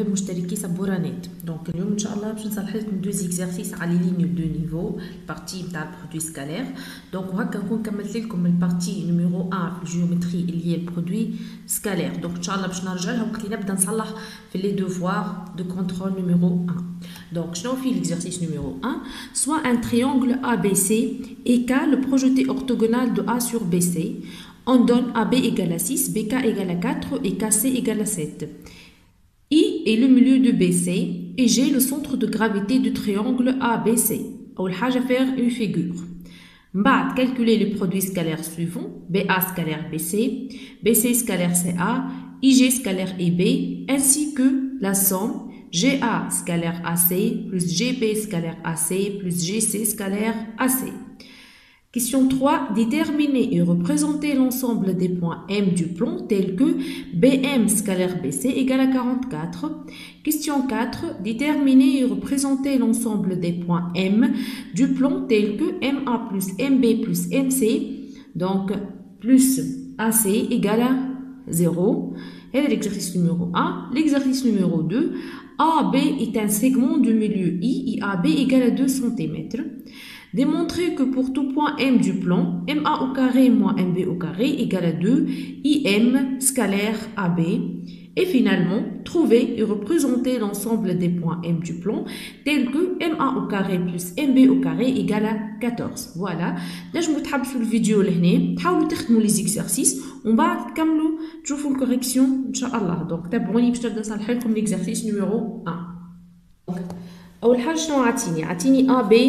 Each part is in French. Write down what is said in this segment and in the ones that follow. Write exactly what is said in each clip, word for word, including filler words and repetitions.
مشتركي سبورانات. دونك اليوم ان شاء الله باش نصلح لكم دو زيكزارسيس على لي دو نيفو البارتي نتاع البرودوي سكالير. دونك وهكا نكون كملت لكم البارتي نيميرو واحد الجيومتري اللي هي البرودوي سكالير. دونك ان شاء الله باش نرجع لها وقت اللي نبدا نصلح في لي دوفوار دو كونترول نيميرو واحد. Donc, je fais l'exercice numéro un. Soit un triangle A B C et K le projeté orthogonal de A sur B C. On donne A B égale à six, B K égale à quatre et K C égale à sept. I est le milieu de B C et G le centre de gravité du triangle A B C. Ou le à faire une figure. Bah, calculer les produits scalaires suivants. B A scalaire B C, B C scalaire C A, I G scalaire I B, ainsi que la somme G A scalaire A C plus G B scalaire A C plus G C scalaire A C. Question trois. Déterminer et représenter l'ensemble des points M du plan tels que B M scalaire B C égale à quarante-quatre. Question quatre. Déterminer et représenter l'ensemble des points M du plan tels que M A plus M B plus M C, donc plus A C égale à zéro. Et l'exercice numéro un. L'exercice numéro deux. A B est un segment du milieu I et A B égale à deux centimètres. Démontrer que pour tout point M du plan, M A au carré moins M B au carré égale à deux, I M scalaire A B. Et finalement, trouver et représenter l'ensemble des points M du plan tels que M A au carré plus M B au carré égale à quatorze. Voilà. Là, je me tape sur le vidéo là. T'haoulou تخدموا les exercices. On va كملوا تشوفوا الcorrection إن شاء الله. Donc تابعوني باش نبدا نصلح لكم l'exercice numéro un. أول حاجة شنو عطيني؟ عطيني A B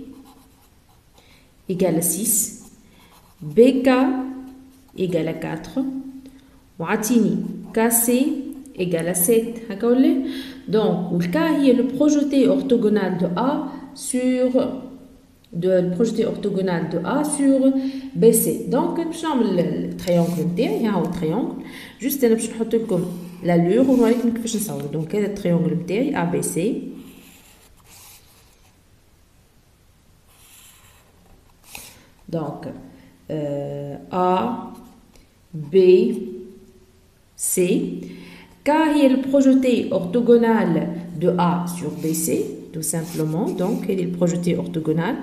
égale à six, B K égale à quatre, وعطيني K C égale à sept. هكا ولا؟ Donc le K هي le projeté orthogonal de A sur de le projeté orthogonal de A sur B C. Donc باش نعمل التريونغل نتاعي. ها هو التريونغل. جوست انا باش نحط لكم لالور ونوريكم كيفاش نصور. دونك هذا التريونغل نتاعي A B C. Donc, euh, A, B, C. K est le projeté orthogonal de A sur B C, tout simplement. Donc, il est le projeté orthogonal.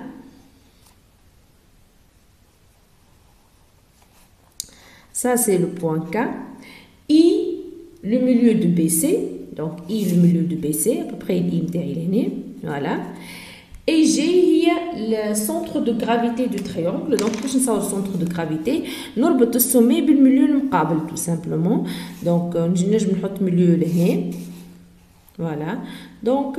Ça, c'est le point K. I, le milieu de B C. Donc, I, le milieu de B C, à peu près, I, il est voilà. Et G, il y a le centre de gravité du triangle. Donc, je vais le centre de gravité. Nous avons le sommet et le milieu tout simplement. Donc, je vais mettre le milieu là. Voilà. Donc,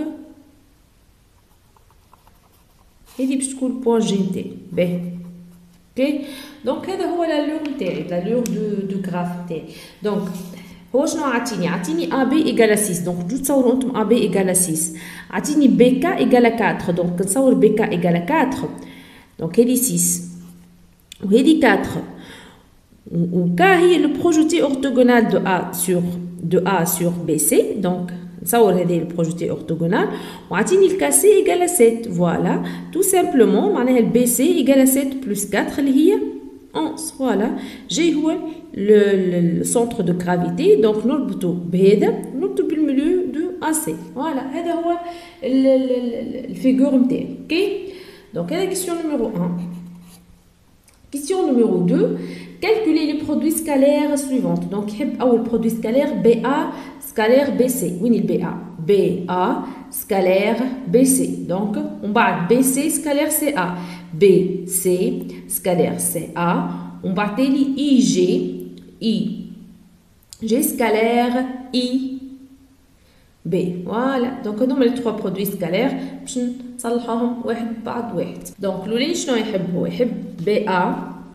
il y a le point G. B. Ok. Donc, c'est l'allure l'allure de graphe. Donc, هو شنو عطيني؟ عطيني A B égale à six. دونك تجو تصوروا انتم A B égale à six. عطيني B K égale à quatre. دونك نصور B K égale à quatre. دونك هذه six وهذه quatre. و K هي le projeté orthogonal de A sur de A sur B C. دونك نصور هذه le projeté orthogonal. وعطيني K C égale à sept. Voilà. Tout simplement معناها ال B C égale à sept plus quatre اللي هي onze. Voilà. J'ai هو le, le, le centre de gravité. Donc nous نربطو بهذا نربطو بالمilieu de A C. Voilà. هذا هو الفيجور نتاعي. OK. Donc هذا question numéro un. Question numéro deux. Calculer les produits scalaires suivantes. Donc يحب أول produit scalaire B A scalaire B C. وين ال B A؟ B A scalaire B C. Donc on بعد B C scalaire C A. B C scalaire C A. On بعد تالي I G I G scalaire I B. Voilà. Donc هذوما les trois produits scalaires باش نصلحوهم واحد بعد واحد. Donc الأولاني شنو يحب؟ هو يحب B A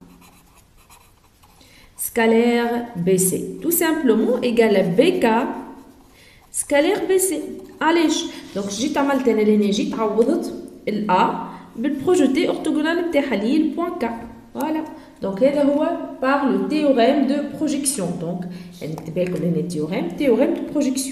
scalaire B C. Tout simplement égal à B K scalaire B C. علاش؟ دونك جيت عملت انا لهنا جيت عوضت ال A بالبروجيتي orthogonal نتاعها اللي هي البوان K. Voilà. Donc هذا هو par le théorème de projection. Donc نكتب لكم هنا théorème théorème de projection.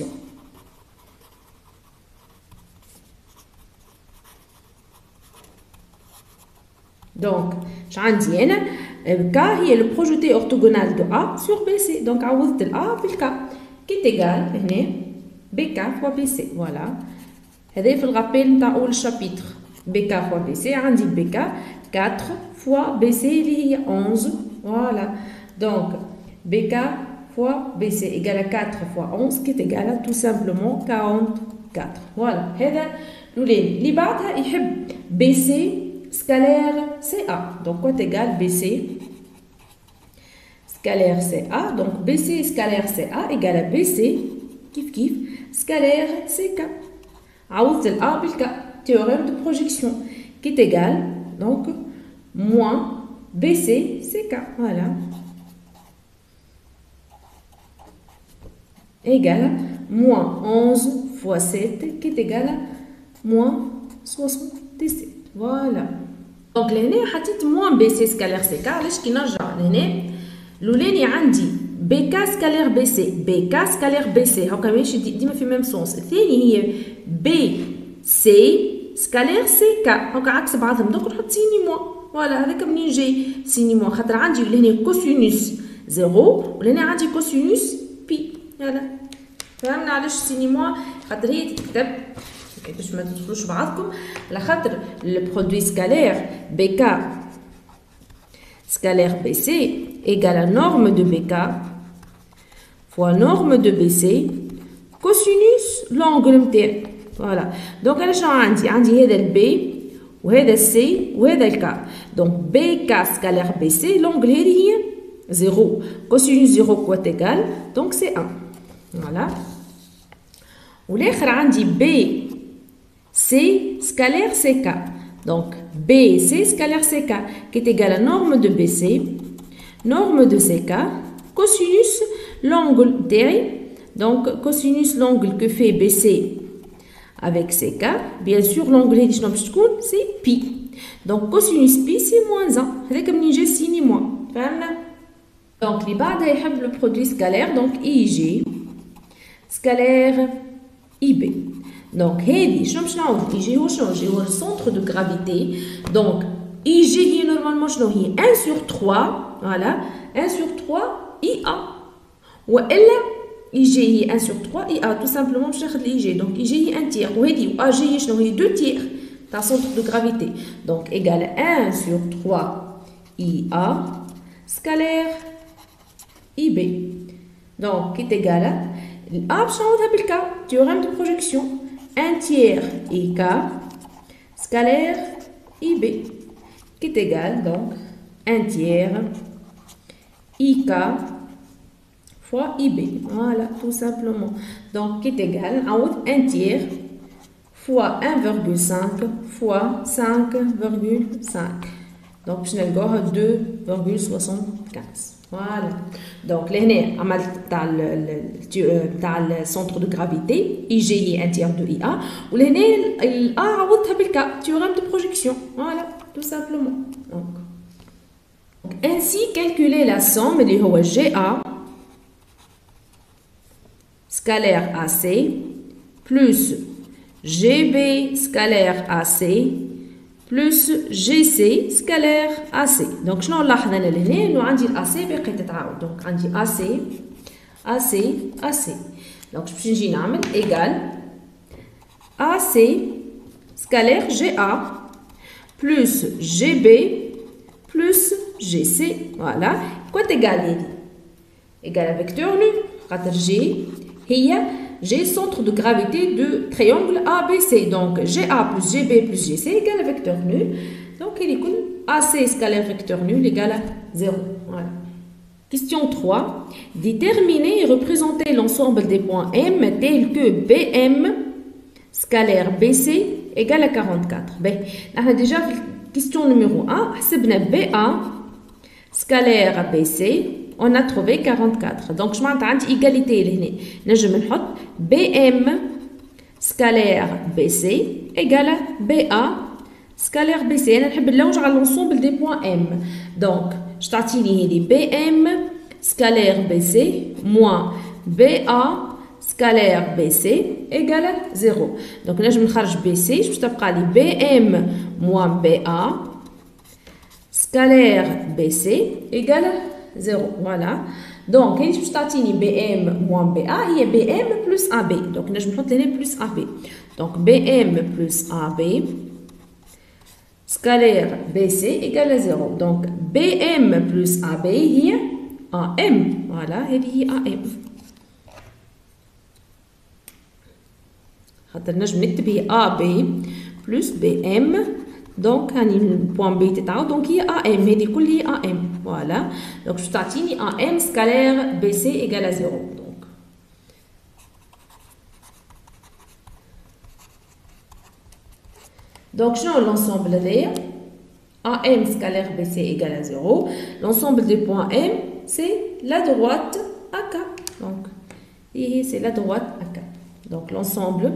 Donc ش عندي هنا K هي le projeté orthogonal de A sur B C. Donc عوضت ال A بال K qui est égal هنا B K fois B C. Voilà. هذا في الرابيل نتاع أول شابيتر. B K fois B C. عندي B K quatre fois B C اللي هي onze. Voilà. Donc B K fois B C égale à quatre fois onze qui est égal à tout simplement quarante-quatre. Voilà. هذا الأولاني. اللي بعدها يحب B C scalaire C A. Donc quoi égal B C scalaire C A. Donc B C scalaire C A égale à B C kif kif scalaire C K. عوضت ال A بال K. Théorème de projection qui est égal donc moins B C C K. Voilà. Égal à moins onze fois sept qui est égal à moins soixante-dix-sept. Voilà. Donc لهنا حطيت moins B C scalaire C K. علاش كي نرجع لهنا الأولاني عندي B K scalaire B C B K scalaire B C هاكا ماشي ديما في ميم سونس. الثاني هي B C scalaire C K هاكا عكس بعضهم. دوك نحط سيني موان. فوالا هذاك منين جاي سيني موان خاطر عندي لهنا كوسينوس زيرو ولهنا عندي كوسينوس بي. فوالا فهمنا علاش سيني موان خاطر هي تكتب باش ما تدخلوش بعضكم على خاطر البرودوي سكالير B K scalaire B C égale à norme de B K fois norme de B C cosinus l'angle نتاعي. فوالا دونك انا شنو عندي عندي هذا ال B وهذا ال C وهذا ال K. دونك B K scalaire B C l'angle هذه هي زيرو cosinus زيرو كوات égal donc c'est un. Voilà. والاخر عندي B C scalaire C K. Donc B C scalaire C K qui est égal à norme de B C, norme de C K, cosinus l'angle derrière. Donc cosinus l'angle que fait B C avec C K. Bien sûr l'angle c'est pi. Donc cosinus pi c'est moins un. هذاك منين جا سيني موان. فهمنا؟ Donc اللي بعدها يحب le produit scalaire donc I G scalaire I B. Donc هذه شنو باش نعوض I G هو شنو G هو السنتر دو غرافيتي. دونك I G هي نورمالمون شنو هي un sur trois. فوالا un sur trois I A والا I G هي un sur trois I A tout simplement باش ناخذ I G. donc I G هي un tiers وهذه A G هي شنو هي deux tiers تاع سنتر دو غرافيتي. donc égal un sur trois I A scalaire I B. donc qui est égal à A باش نعوضها بالك théorème de projection un tiers I K scalaire I B qui est égal donc un tiers I K fois I B. Voilà, tout simplement. Donc qui est égal un tiers fois un virgule cinq fois cinq virgule cinq. Donc je n'ai deux virgule soixante-quinze. Voilà. Donc là عملت تاع تاع السنتر دو غرافيتي I G هي un tiers de I A ولهنا ال A عوضتها بالك théorème de projection. Voilà, tout simplement. Donc ainsi calculer la somme اللي هو G A scalaire A C plus G B scalaire A C plus G C scalaire A C. Donc شنو نلاحظ انا لهنا انه عندي ال A C باقي تتعاود. دونك عندي A C A C A C. دونك باش نجي نعمل égal A C scalaire G A plus G B plus G C. Voilà. quoi égal هذه égal à vecteur nu خاطر G هي G centre de gravité de triangle A B C. Donc G A plus G B plus G C égale à vecteur nu. Donc il est A C scalaire vecteur nul égale à zéro. Voilà. Question trois. Déterminer et représenter l'ensemble des points M tels que B M scalaire B C égale à quarante-quatre. Ben, on a déjà fait question numéro un. حسبنا B A scalaire B C. On a trouvé quarante-quatre. Donc je m'entends عندي égalité لهنا. نجم نحط B M scalaire B C égale à B A scalaire B C. أنا نحب نلوج على l'ensemble des points M. Donc je تعطيني هذه B M scalaire B C moins B A scalaire B C égale à zéro. Donc نجم نخرج B C باش تبقى لي B M moins B A scalaire B C égale à zéro. Voilà. Donc, je vais B M moins B A, il y a B M plus A B. Donc, je vais mettre plus A B. Donc, B M plus A B, scalaire B C égale à zéro. Donc, B M plus A B, il y a A M. Voilà, il y a A M. Je vais mettre A B plus B M. Donc, le point B est là. Donc, il y a A M. Il y a A M. Voilà. Donc, je vais A M scalaire B C égale à zéro. Donc, donc je vais l'ensemble de A M scalaire B C égale à zéro. L'ensemble des points M, c'est la droite A K. Donc, c'est la droite A K. Donc, l'ensemble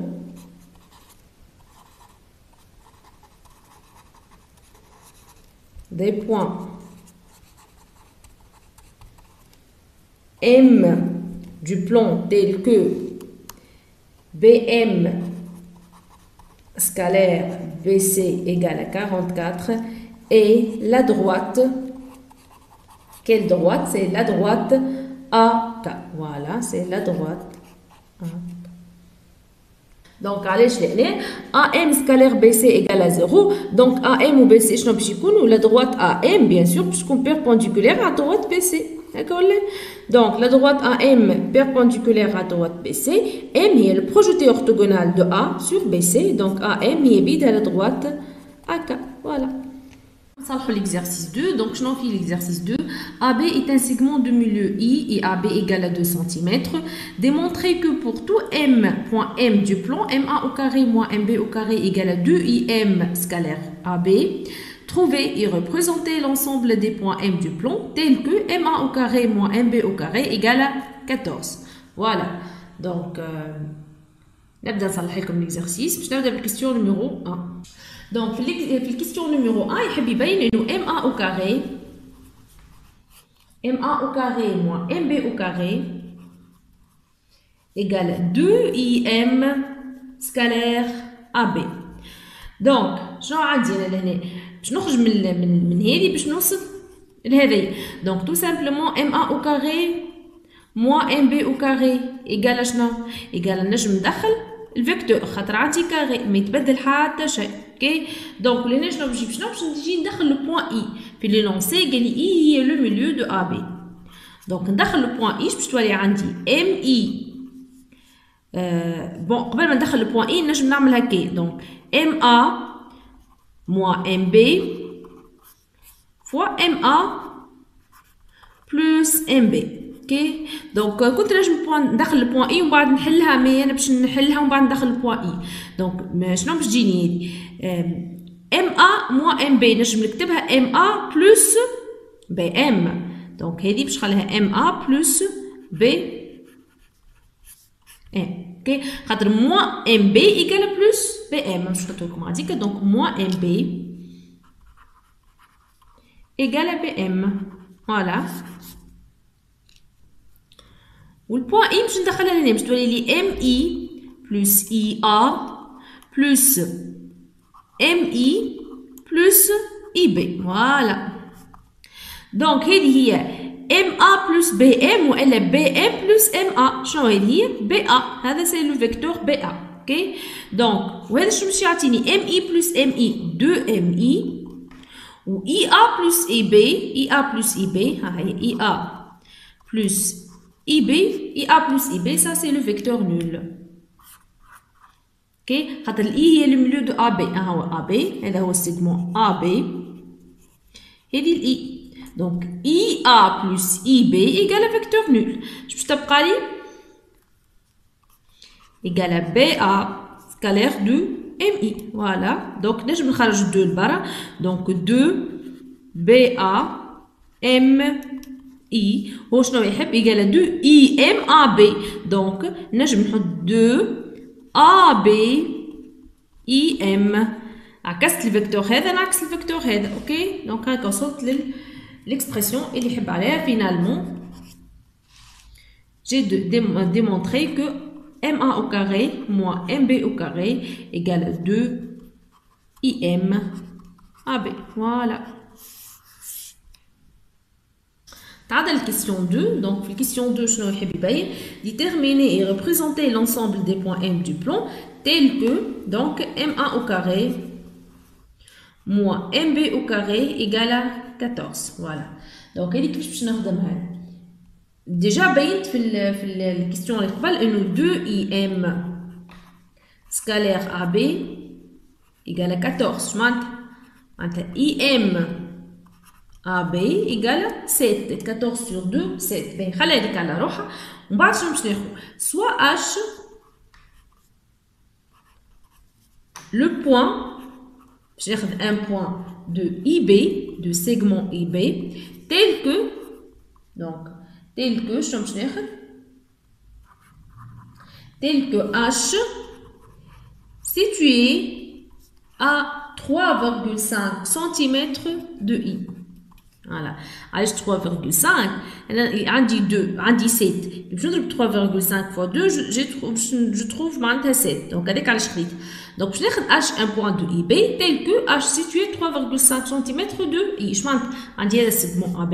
des points M du plan tel que B M scalaire B C égale à quarante-quatre et la droite, quelle droite? C'est la droite A K. Voilà, c'est la droite A K. Donc, allez, je vais A M scalaire B C égale à zéro. Donc, A M ou B C, je vais la droite A M, bien sûr, puisqu'on perpendiculaire à la droite B C. D'accord? Donc, la droite A M perpendiculaire à la droite B C. M est le projeté orthogonal de A sur B C. Donc, A M est bide à la droite A K. Voilà. Ça pour l'exercice deux. Donc, je n'en fais l'exercice deux. A B est un segment de milieu I et A B égale à deux centimètres. Démontrez que pour tout M, point M du plan, M A au carré moins M B au carré égale à deux I M scalaire A B. Trouvez et représentez l'ensemble des points M du plan tels que M A au carré moins M B au carré égale à quatorze. Voilà. Donc, euh, نبدأ نصلح لكم l'exercice. باش نبدأ بالكيستيون numéro un. Donc, في الكيستيون numéro un, يحب يبين إنه M A au carré M A au carré moins M B au carré égale deux I M scalaire A B. Donc, شنو عندي أنا لهنا؟ باش نخرج من من من هذه باش نوصل لهذه. Donc, tout simplement M A au carré moins M B au carré égale شنو؟ égale نجم ندخل الفيكتور خاطر عندي كاري ما يتبدل حتى شيء. اوكي دونك اللي شنو باش نجيب شنو باش نجي ندخل لو بوين اي في لي لونسي قال لي اي هي لو ميليو دو ا بي. دونك ندخل لو بوين اي باش تولي عندي ام اي آه بون قبل ما ندخل لو بوين اي نجم نعمل هكا. دونك ام ا موان ام بي فوا ام ا بلس ام بي. اوكي دونك كنت نجم بوان ندخل البوان اي ومن بعد نحلها مي انا باش نحلها ومن بعد ندخل البوان اي. دونك شنو باش تجيني هادي ام ا موان ام بي نجم نكتبها ام ا بلس بي ام. دونك هادي باش نخليها ام ا بلس بي ام. اوكي خاطر موان ام بي ايكال بلس بي ام باش نحط لكم هذيك. دونك موان ام بي ايكال بي ام. فوالا والبوان اي باش ندخلها لهنا باش تولي لي ام اي بلس اي ا بلس ام اي بلس اي بي. فوالا دونك هذه هي ام ا بلس بي ام والا بي ام بلس ام ا. شنو هذه هي بي ا؟ هذا سي لو فيكتور بي ا. اوكي دونك وهذا شنو باش يعطيني ام اي بلس ام اي دو ام اي و اي ا بلس اي بي اي ا بلس اي بي. ها هي اي ا بلس I B, I A plus I B, ça c'est le vecteur nul. Ok, خاطر ال I هي le milieu de A B. ها هو A B, هذا هو السيجمون A B. هذه ال I. donc I A plus I B égale vecteur nul. باش تبقى لي égale B A scalaire de M I. voilà. donc نجم نخرج deux لبرا. donc deux B A M I هو شنو يحب يقال دو I M A B. دونك نجم نحط دو A B I M. عكست الفيكتور هذا نعكس الفيكتور هذا. اوكي دونك هاكا وصلت للإكسبرسيون اللي يحب عليها. فينالمون j'ai démontré que M A au carré moins M B au carré égale deux I M A B. voilà. T'as la question deux. Donc, la question deux, je vais déterminer et représenter l'ensemble des points M du plan tel que donc M un au carré moins M B au carré égale à quatorze. Voilà. Donc, elle est كيفاش نخدمها. Déjà, بينت في ال في ال question اللي قبل إنه deux I M scalaire A B égale à quatorze. معناتها I M A B égale à sept. quatorze sur deux, sept. باهي خلي هذيك على روحها. ومن بعد شنو باش ناخذ؟ soit H le point, je vais un point de I B, de segment I B, tel que, donc, tel que, je vais tel que H situé à trois virgule cinq centimètres de I. Voilà. H trois virgule cinq, on dit deux, on dit sept. Je trouve trois virgule cinq fois deux, je, je trouve, je trouve sept. Donc, avec la écrite. Donc, je vais H un point de I B tel que H situé trois virgule cinq centimètres de I. Je vais on dit le segment A B.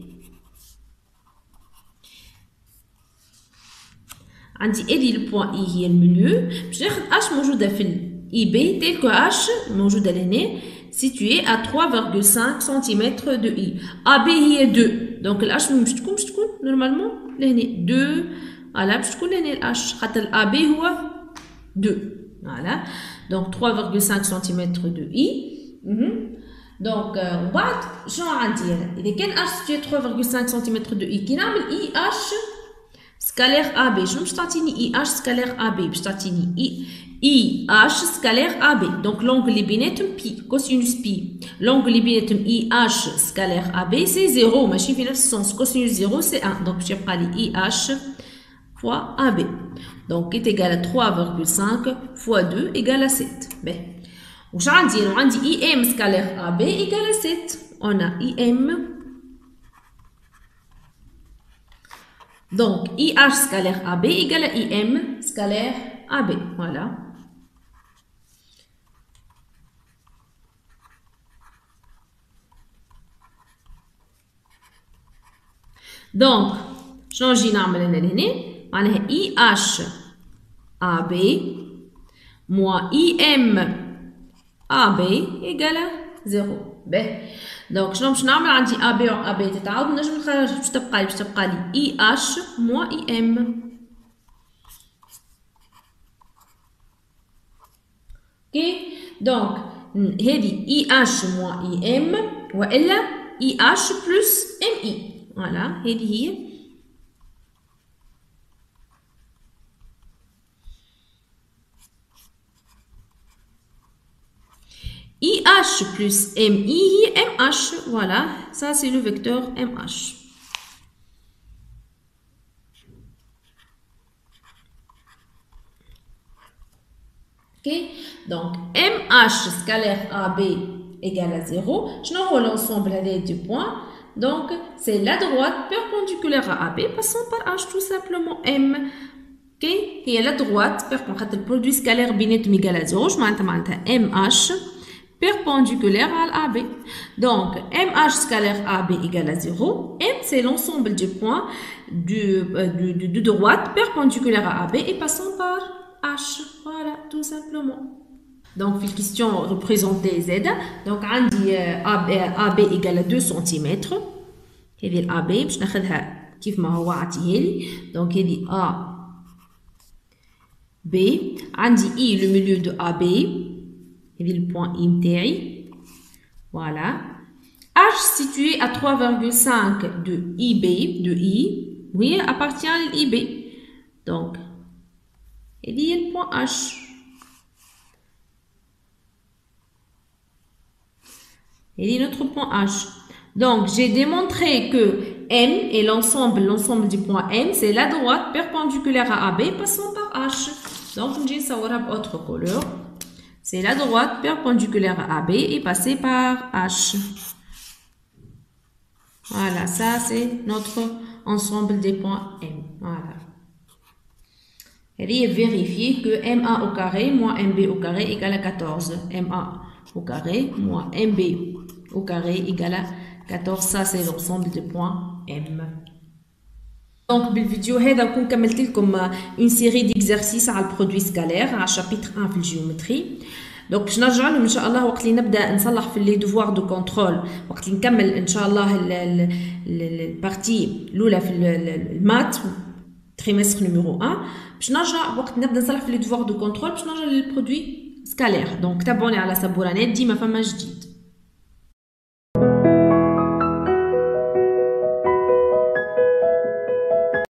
On dit le point I qui est le milieu. Je vais H موجود في I B tel que H موجود لهنا situé à trois virgule cinq centimètres de I. A B est deux. Donc, le H باش تكون باش تكون normalement لهنا deux. Voilà, باش تكون لهنا ال H. خاطر ال A B هو deux. Voilà. Donc, trois virgule cinq centimètres de I. Mm-hmm. Donc, on va dire, il y a H situé trois virgule cinq centimètres de I. Qui n'a I H scalaire A B. Je vais vous I H scalaire A B. Je vais vous I. I H scalaire A B. Donc, l'angle est pi, cosinus pi. L'angle est I H scalaire A B, c'est zéro. Mais je vais dans sens. Cosinus zéro, c'est un. Donc, je vais prendre I H fois A B. Donc, est égal à trois virgule cinq fois deux égale à sept. Ben, on dit, on dit I M scalaire A B égale à sept. On a I M. Donc, I H scalaire A B égale à I M scalaire A B. Voilà. Donc, changer نعمل هنا لهنا معناها I H A B moins I M A B égale à zéro. باهي. Donc, شنو باش نعمل؟ عندي A B و A B تتعاود نجم نخرج باش تبقى لي باش تبقى لي I H moins I M. اوكي؟ دونك هذه I H moins I M والا I H plus M I. Voilà, هذه هي. I H plus M I هي M H. Voilà, ça c'est le vecteur M H. Ok, donc M H scalaire A B égale à zéro. Je n'envoie l'ensemble des points. Donc, c'est la droite perpendiculaire à A B passant par H tout simplement M. Ok, et la droite perpendiculaire, le produit scalaire بيناتهم égal à zéro. Je m'entends M H perpendiculaire à A B. Donc, M H scalaire A B égale à zéro. M, c'est l'ensemble des points de, de, de, de droite perpendiculaire à A B et passant par H. Voilà, tout simplement. Donc, في question représentée Z. Donc, on dit A B égale à deux centimètres. هذه ال A B باش ناخذها كيف ما هو عطيه لي. Donc, هذه A B. عندي I le milieu de A B. هذه le point I نتاعي. Voilà. H situé à trois virgule cinq de I B, de I. Oui, appartient à I B. Donc, هذه le point H. Et notre point H. Donc, j'ai démontré que M est l'ensemble, l'ensemble du point M, c'est la droite perpendiculaire à A B passant par H. Donc, je vais savoir autre couleur. C'est la droite perpendiculaire à A B et passée par H. Voilà, ça c'est notre ensemble des points M. Voilà. Et vérifier que M A au carré moins M B au carré égale à quatorze. M A au carré moins M B au carré égale à quatorze. Ça, c'est l'ensemble des points M. دونك بالفيديو هذا نكون كملت لكم اون سيري ديكزارسيس على البرودوي سكالير على شابيتر واحد في الجيومتري. دونك باش نرجع لهم ان شاء الله وقت اللي نبدا نصلح في لي دوفوار دو كونترول، وقت اللي نكمل ان شاء الله البارتي الاولى في المات تريمستر نيميرو واحد، باش نرجع وقت نبدا نصلح في لي دوفوار دو كونترول باش نرجع للبرودوي سكالير. دونك تابعوني على سبورانات، ديما فما جديد.